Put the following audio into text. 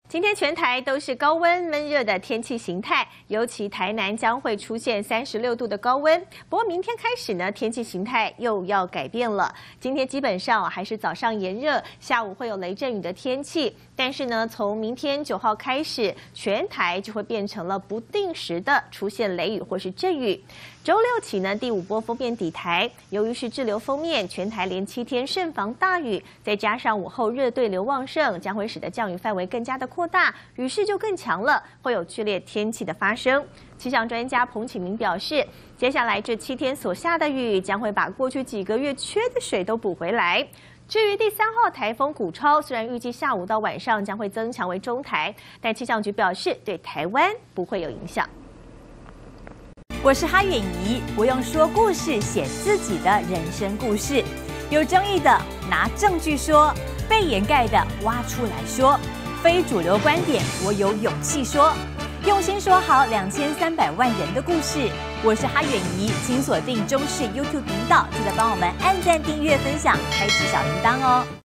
今天全台都是高温闷热的天气形态，尤其台南将会出现36度的高温。不过明天开始呢，天气形态又要改变了。今天基本上还是早上炎热，下午会有雷阵雨的天气。但是呢，从明天9号开始，全台就会变成了不定时的出现雷雨或是阵雨。周六起呢，第5波锋面抵台，由于是滞留锋面，全台连7天慎防大雨，再加上午后热对流旺盛，将会使得降雨范围更加的扩大，雨势就更强了，会有剧烈天气的发生。气象专家彭启明表示，接下来这7天所下的雨，将会把过去几个月缺的水都补回来。至于第3号台风古超，虽然预计下午到晚上将会增强为中台，但气象局表示对台湾不会有影响。 我是哈远怡，我用说故事写自己的人生故事，有争议的拿证据说，被掩盖的挖出来说，非主流观点我有勇气说，用心说好2300万人的故事。我是哈远怡，请锁定中视 YouTube 频道，记得帮我们按赞、订阅、分享，开启小铃铛哦。